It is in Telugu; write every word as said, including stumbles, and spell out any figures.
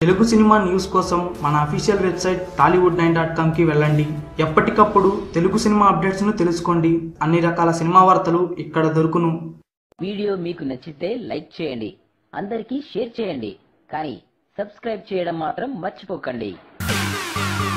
తెలుగు సినిమా న్యూస్ కోసం మన official website Tollywood nine dot com కి వెళ్ళండి. ఎప్పటికప్పుడు తెలుగు సినిమా అప్డేట్స్ ను తెలుసుకోండి. అన్ని రకాల సినిమా వార్తలు ఇక్కడ దొరుకును. వీడియో మీకు నచ్చితే లైక్ చేయండి, అందరికీ షేర్ చేయండి, కానీ సబ్స్క్రైబ్ చేయడం మాత్రం మర్చిపోకండి.